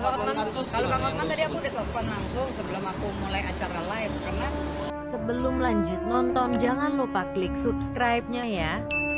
Kalau Bang Hotman tadi aku udah telepon langsung sebelum aku mulai acara live karena sebelum lanjut nonton jangan lupa klik subscribe-nya ya.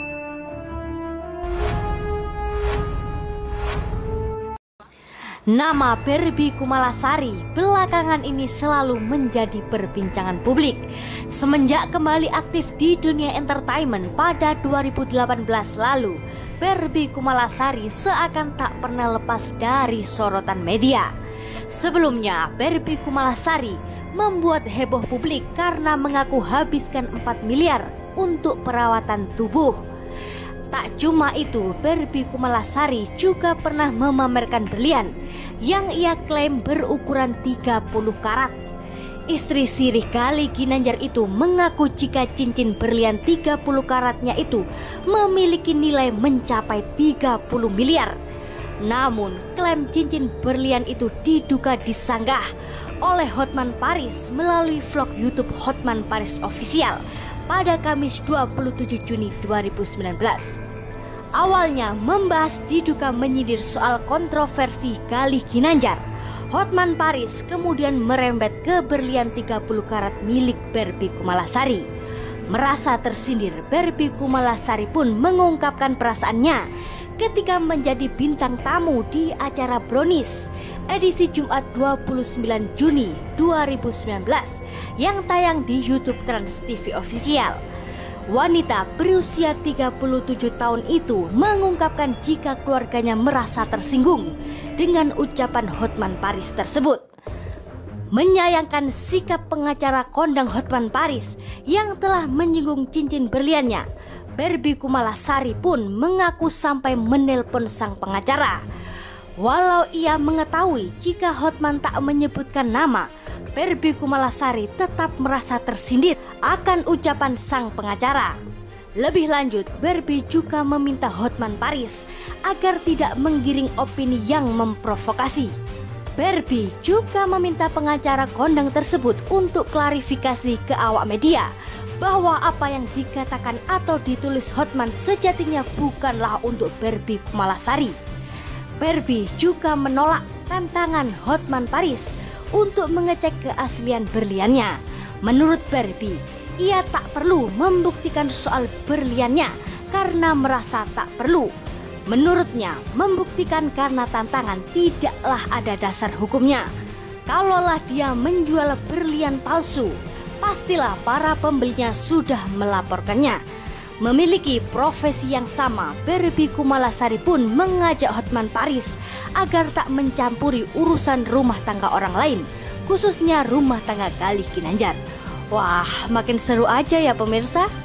Nama Barbie Kumalasari belakangan ini selalu menjadi perbincangan publik semenjak kembali aktif di dunia entertainment pada 2018 lalu. Barbie Kumalasari seakan tak pernah lepas dari sorotan media. Sebelumnya, Barbie Kumalasari membuat heboh publik karena mengaku habiskan 4 miliar untuk perawatan tubuh. Tak cuma itu, Barbie Kumalasari juga pernah memamerkan berlian yang ia klaim berukuran 30 karat. Istri sirih Gali Ginanjar itu mengaku jika cincin berlian 30 karatnya itu memiliki nilai mencapai 30 miliar. Namun, klaim cincin berlian itu diduga disanggah oleh Hotman Paris melalui vlog YouTube Hotman Paris Official pada Kamis 27 Juni 2019. Awalnya membahas diduga menyindir soal kontroversi Gali Ginanjar. Hotman Paris kemudian merembet ke berlian 30 karat milik Barbie Kumalasari. Merasa tersindir, Barbie Kumalasari pun mengungkapkan perasaannya ketika menjadi bintang tamu di acara Brownies edisi Jumat 29 Juni 2019 yang tayang di YouTube Trans TV Official. Wanita berusia 37 tahun itu mengungkapkan jika keluarganya merasa tersinggung dengan ucapan Hotman Paris tersebut. Menyayangkan sikap pengacara kondang Hotman Paris yang telah menyinggung cincin berliannya, Barbie Kumalasari pun mengaku sampai menelpon sang pengacara. Walau ia mengetahui jika Hotman tak menyebutkan nama, Barbie Kumalasari tetap merasa tersindir akan ucapan sang pengacara. Lebih lanjut, Barbie juga meminta Hotman Paris agar tidak menggiring opini yang memprovokasi. Barbie juga meminta pengacara kondang tersebut untuk klarifikasi ke awak media bahwa apa yang dikatakan atau ditulis Hotman sejatinya bukanlah untuk Barbie Kumalasari. Barbie juga menolak tantangan Hotman Paris untuk mengecek keaslian berliannya. Menurut Barbie, ia tak perlu membuktikan soal berliannya karena merasa tak perlu. Menurutnya, membuktikan karena tantangan tidaklah ada dasar hukumnya. Kalaulah dia menjual berlian palsu, pastilah para pembelinya sudah melaporkannya. Memiliki profesi yang sama, Barbie Kumalasari pun mengajak Hotman Paris agar tak mencampuri urusan rumah tangga orang lain, khususnya rumah tangga Gali Ginanjar. Wah, makin seru aja ya pemirsa.